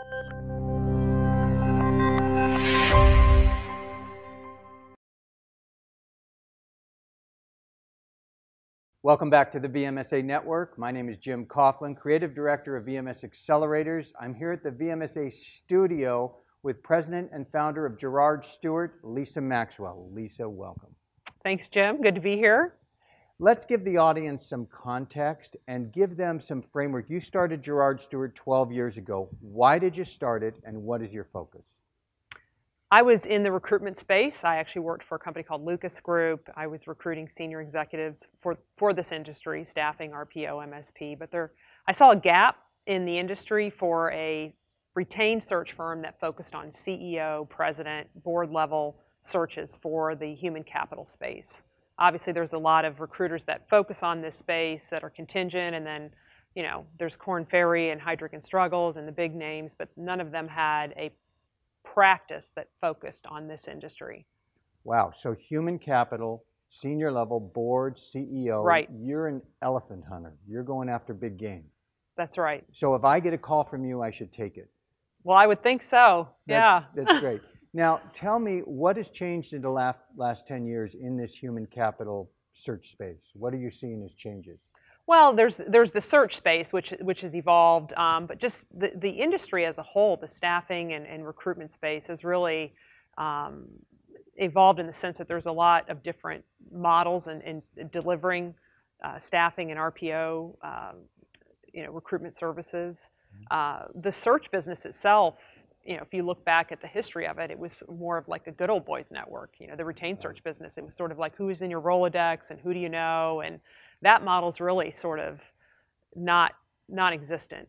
Welcome back to the VMSA Network. My name is Jim Coughlin, Creative Director of VMS Accelerators. I'm here at the VMSA studio with President and Founder of Gerard Stewart, Lisa Maxwell. Lisa, welcome. Thanks, Jim. Good to be here. Let's give the audience some context and give them some framework. You started Gerard Stewart 12 years ago. Why did you start it, and what is your focus? I was in the recruitment space. I actually worked for a company called Lucas Group. I was recruiting senior executives for this industry, staffing, RPO, MSP. But I saw a gap in the industry for a retained search firm that focused on CEO, president, board level searches for the human capital space. Obviously, there's a lot of recruiters that focus on this space that are contingent, and then there's Korn Ferry and Heidrick and Struggles and the big names, but none of them had a practice that focused on this industry. Wow, so human capital, senior level, board, CEO, right. You're an elephant hunter. You're going after big game. That's right. So if I get a call from you, I should take it. Well, I would think so, yeah. That's great. Now, tell me, what has changed in the last 10 years in this human capital search space? What are you seeing as changes? Well, there's the search space, which has evolved, but just the industry as a whole, the staffing and recruitment space has really evolved in the sense that there's a lot of different models in delivering staffing and RPO, recruitment services. The search business itself, if you look back at the history of it, it was more of like a good old boys network. The retained search business, it was sort of like who is in your Rolodex and who do you know, and that model's really sort of non-existent.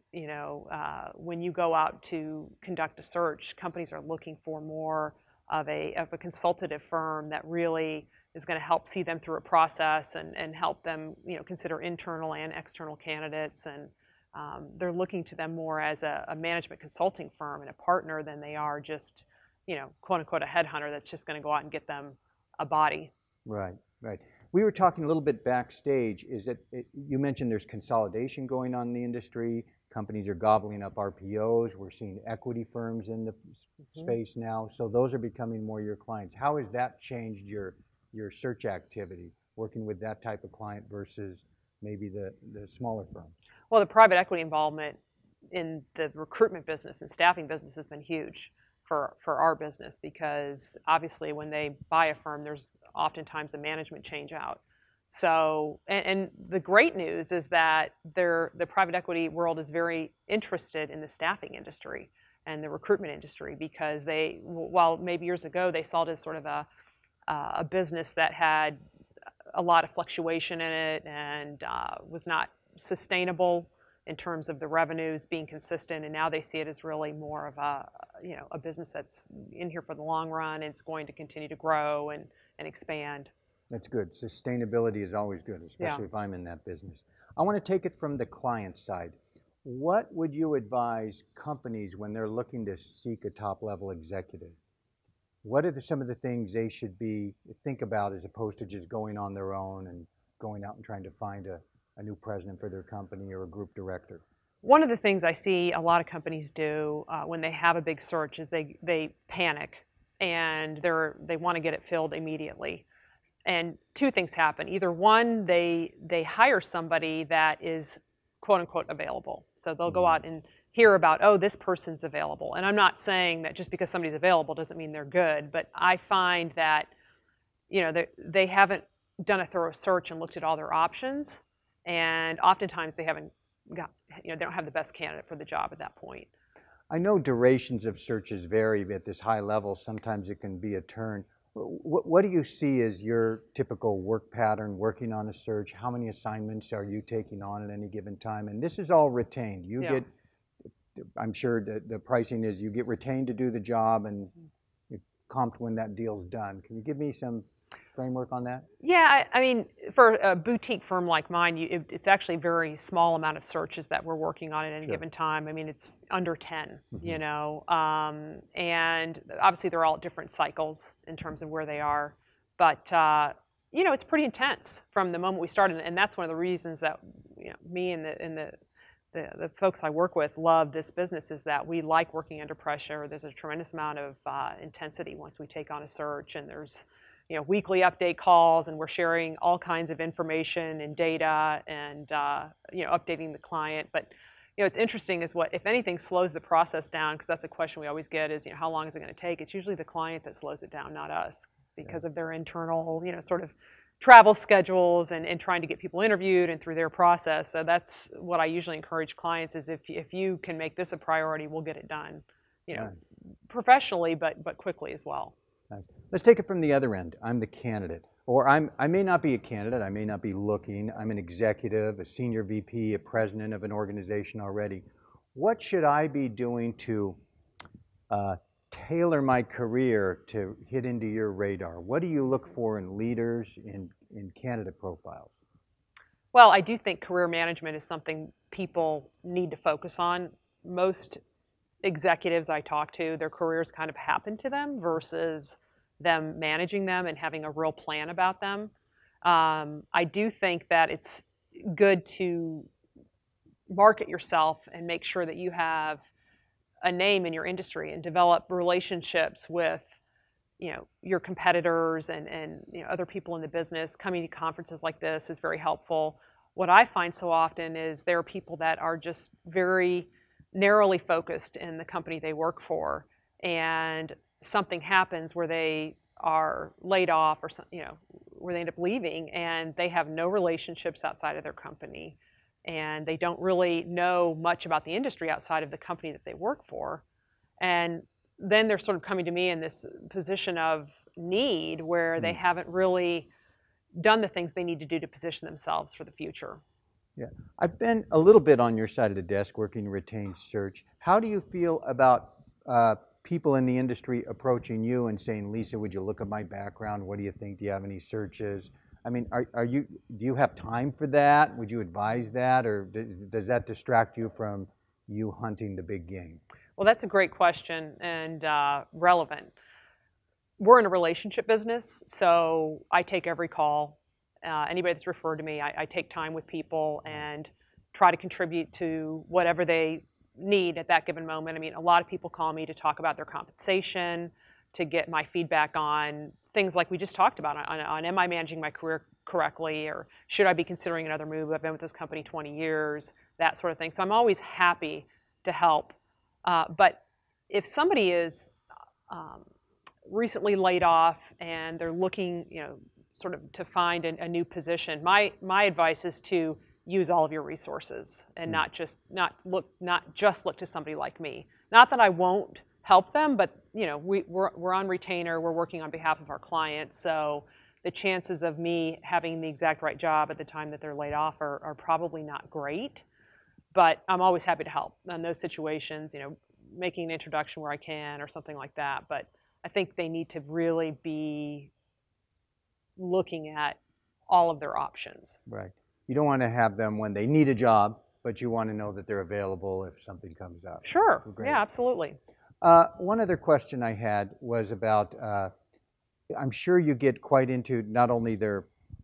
When you go out to conduct a search, companies are looking for more of a consultative firm that really is going to help see them through a process and help them consider internal and external candidates, and they're looking to them more as a management consulting firm and a partner than they are just quote unquote a headhunter that's just going to go out and get them a body. Right. We were talking a little bit backstage, you mentioned there's consolidation going on in the industry. Companies are gobbling up RPOs. We're seeing equity firms in the space now. So those are becoming more your clients. How has that changed your search activity, working with that type of client versus maybe the smaller firms? Well, the private equity involvement in the recruitment business and staffing business has been huge for our business, because obviously when they buy a firm, there's oftentimes a management change out. So, and the great news is that the private equity world is very interested in the staffing industry and the recruitment industry, because while maybe years ago they saw it as sort of a business that had a lot of fluctuation in it and was not sustainable in terms of the revenues being consistent, and now they see it as really more of a business that's in here for the long run. It's going to continue to grow and expand. That's good. Sustainability is always good, especially if I'm in that business. I want to take it from the client side. What would you advise companies when they're looking to seek a top-level executive? What are some of the things they should think about as opposed to just going on their own and going out and trying to find a new president for their company or a group director? One of the things I see a lot of companies do when they have a big search is they panic and they want to get it filled immediately. And two things happen. Either one, they hire somebody that is quote unquote available. So they'll go out and hear about, oh, this person's available. And I'm not saying that just because somebody's available doesn't mean they're good, but I find that they haven't done a thorough search and looked at all their options. And oftentimes they haven't they don't have the best candidate for the job at that point. I know durations of searches vary at this high level. Sometimes it can be a turn. What do you see as your typical work pattern working on a search? How many assignments are you taking on at any given time? And this is all retained. You get, I'm sure the pricing is you get retained to do the job and you're comped when that deal's done. Can you give me some framework on that? Yeah, I mean, for a boutique firm like mine, it's actually a very small amount of searches that we're working on at any given time. I mean, it's under 10, and obviously they're all at different cycles in terms of where they are. But, it's pretty intense from the moment we started, and that's one of the reasons that me and the the folks I work with love this business is that we like working under pressure. There's a tremendous amount of intensity once we take on a search, and there's weekly update calls, and we're sharing all kinds of information and data, and updating the client. But it's interesting is what, if anything, slows the process down, because that's a question we always get is, how long is it going to take? It's usually the client that slows it down, not us, because of their internal, sort of travel schedules and trying to get people interviewed and through their process. So that's what I usually encourage clients is if you can make this a priority, we'll get it done, Right. professionally, but quickly as well. Nice. Let's take it from the other end. I'm the candidate, or I may not be a candidate. I may not be looking. I'm an executive, a senior VP, a president of an organization already. What should I be doing to tailor my career to hit into your radar? What do you look for in leaders, in candidate profiles? Well, I do think career management is something people need to focus on. Most executives I talk to, their careers kind of happen to them versus them managing them and having a real plan about them. I do think that it's good to market yourself and make sure that you have a name in your industry and develop relationships with your competitors and other people in the business. Coming to conferences like this is very helpful. What I find so often is there are people that are just very narrowly focused in the company they work for, and something happens where they are laid off or where they end up leaving, and they have no relationships outside of their company, and they don't really know much about the industry outside of the company that they work for. And then they're sort of coming to me in this position of need where they haven't really done the things they need to do to position themselves for the future. Yeah, I've been a little bit on your side of the desk working retained search. How do you feel about people in the industry approaching you and saying, Lisa, would you look at my background? What do you think? Do you have any searches? I mean, do you have time for that? Would you advise that, or does that distract you from you hunting the big game? Well, that's a great question and relevant. We're in a relationship business, so I take every call. Anybody that's referred to me, I take time with people and try to contribute to whatever they need at that given moment. I mean, a lot of people call me to talk about their compensation, to get my feedback on things like we just talked about, on am I managing my career correctly, or should I be considering another move? I've been with this company 20 years, that sort of thing. So I'm always happy to help. But if somebody is recently laid off and they're looking, sort of to find a new position, my advice is to use all of your resources and not just look to somebody like me. Not that I won't help them, but we're on retainer. We're working on behalf of our clients, so the chances of me having the exact right job at the time that they're laid off are probably not great. But I'm always happy to help in those situations. Making an introduction where I can or something like that. But I think they need to really be looking at all of their options. Right. You don't want to have them when they need a job, but you want to know that they're available if something comes up. Sure. Great. Yeah, absolutely. One other question I had was about, I'm sure you get quite into not only their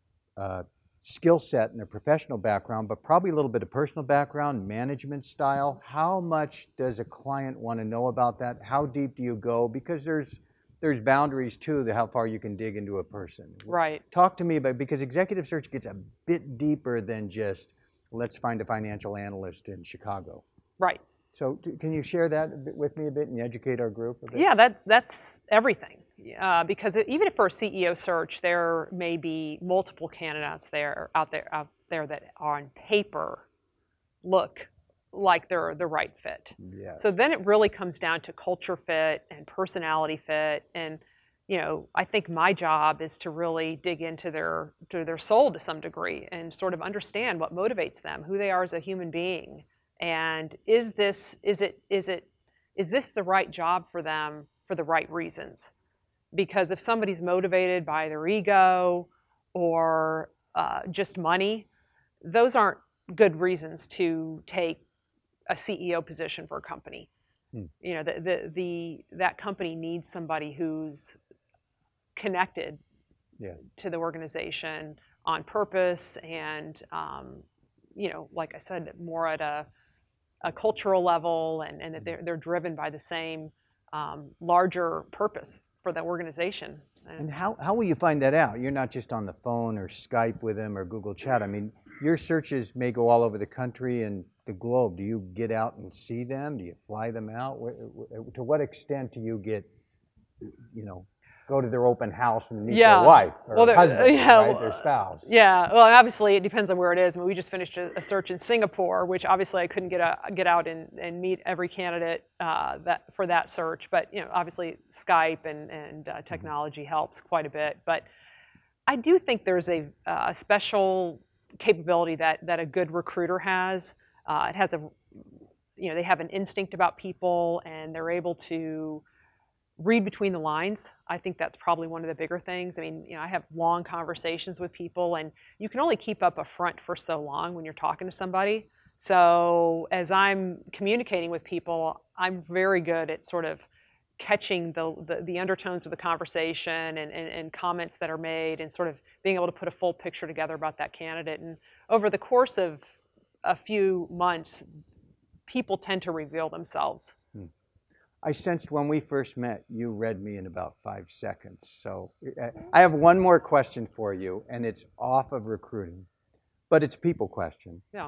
skill set and their professional background, but probably a little bit of personal background, management style. How much does a client want to know about that? How deep do you go? Because there's boundaries too, to how far you can dig into a person. Right. Talk to me about, because executive search gets a bit deeper than just let's find a financial analyst in Chicago. Right. So can you share that with me a bit and educate our group a bit? Yeah, that's everything. Because even if for a CEO search, there may be multiple candidates out there that on paper look like they're the right fit. Yes. So then it really comes down to culture fit and personality fit. And I think my job is to really dig into their soul to some degree and sort of understand what motivates them, who they are as a human being, and is this the right job for them for the right reasons? Because if somebody's motivated by their ego or just money, those aren't good reasons to take a CEO position for a company. That company needs somebody who's connected to the organization on purpose and, like I said, more at a a cultural level, and that they're driven by the same larger purpose for the organization. And how will you find that out? You're not just on the phone or Skype with them or Google Chat. I mean, your searches may go all over the country and the globe. Do you get out and see them? Do you fly them out? To what extent do you get, go to their open house and meet their wife or husband, right? Their spouse? Yeah, well, obviously it depends on where it is. I mean, we just finished a search in Singapore, which obviously I couldn't get out and meet every candidate for that search. But obviously Skype and technology helps quite a bit. But I do think there's a special capability that a good recruiter has. It has they have an instinct about people, and they're able to read between the lines. I think that's probably one of the bigger things. I mean, I have long conversations with people, and you can only keep up a front for so long when you're talking to somebody. So as I'm communicating with people, I'm very good at sort of catching the undertones of the conversation and comments that are made, and sort of being able to put a full picture together about that candidate. And over the course of a few months, people tend to reveal themselves. I sensed when we first met, you read me in about 5 seconds. So I have one more question for you, and it's off of recruiting, but it's a people question. Yeah.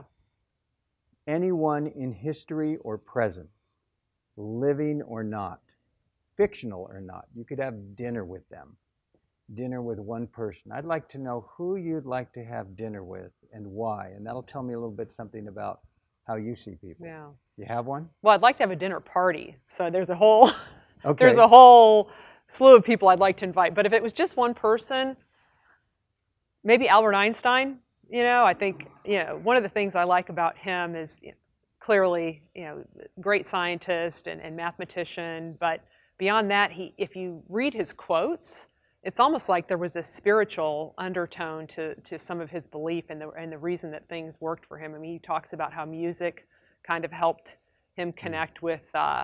Anyone in history or present, living or not, fictional or not, you could have dinner with them, dinner with one person. I'd like to know who you'd like to have dinner with and why, and that'll tell me a little bit something about how you see people. Yeah. You have one? Well, I'd like to have a dinner party. So there's a whole there's a whole slew of people I'd like to invite. But if it was just one person, maybe Albert Einstein. I think one of the things I like about him is clearly great scientist and mathematician. But beyond that, if you read his quotes, it's almost like there was a spiritual undertone to some of his belief and the reason that things worked for him. I mean, he talks about how music kind of helped him connect with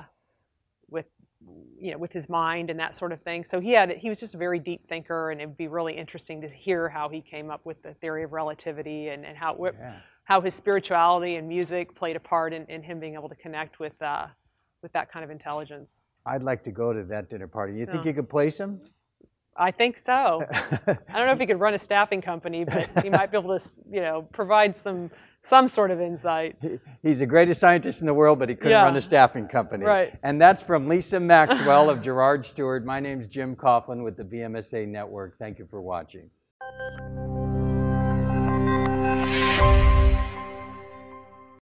his mind and that sort of thing. So he was just a very deep thinker, and it'd be really interesting to hear how he came up with the theory of relativity and how his spirituality and music played a part in him being able to connect with that kind of intelligence. I'd like to go to that dinner party. You think you could place him? I think so. I don't know if he could run a staffing company, but he might be able to, provide some sort of insight. He's the greatest scientist in the world, but he couldn't run a staffing company. Right. And that's from Lisa Maxwell of Gerard Stewart. My name's Jim Coughlin with the BMSA Network. Thank you for watching.